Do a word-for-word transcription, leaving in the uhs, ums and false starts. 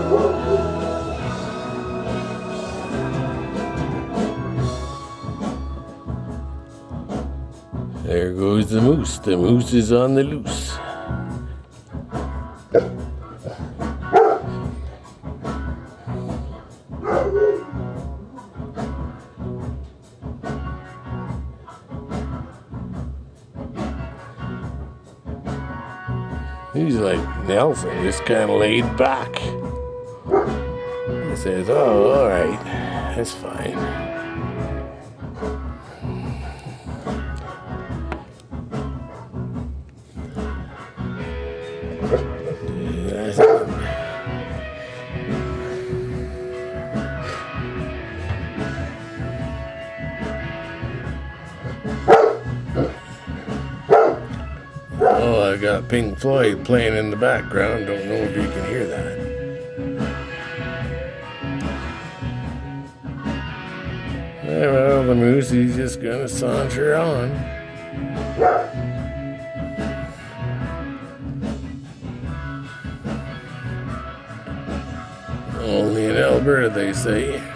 There goes the moose. The moose is on the loose. He's like Nelson, just kind of laid back. He says, oh, all right, that's fine. Oh, I got Pink Floyd playing in the background. Don't know if you can hear that. Yeah, well, the moose, he's just gonna saunter on. Only in Alberta, they say.